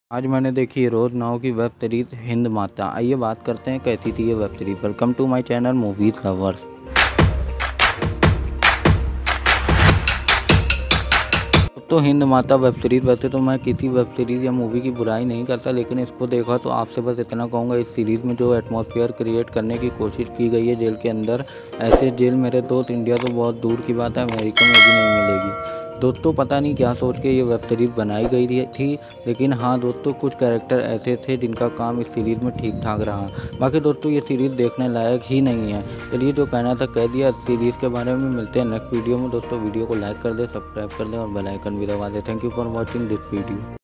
आज मैंने देखी रोज नाउ की वेब सीरीज हिंद माता। आइए बात करते हैं कैसी थी ये web series. Welcome to my channel movies lovers. तो हिंद माता वेब सीरीज, वैसे तो मैं किसी वेब सीरीज़ या मूवी की बुराई नहीं करता, लेकिन इसको देखा तो आपसे बस इतना कहूँगा, इस सीरीज़ में जो एटमॉस्फेयर क्रिएट करने की कोशिश की गई है जेल के अंदर, ऐसे जेल मेरे दोस्त इंडिया तो बहुत दूर की बात है, अमेरिका में भी नहीं मिलेगी। दोस्तों पता नहीं क्या सोच के ये वेब सीरीज़ बनाई गई थी, लेकिन हाँ दोस्तों, कुछ कैरेक्टर ऐसे थे जिनका काम इस सीरीज़ में ठीक ठाक रहा। बाकी दोस्तों ये सीरीज़ देखने लायक ही नहीं है। चलिए, जो कहना था कह दिया। सीरीज़ के बारे में मिलते हैं नेक्स्ट वीडियो में। दोस्तों वीडियो को लाइक कर दें, सब्सक्राइब कर दें और बेल आइकन भी दबा दें। Thank you for watching this video.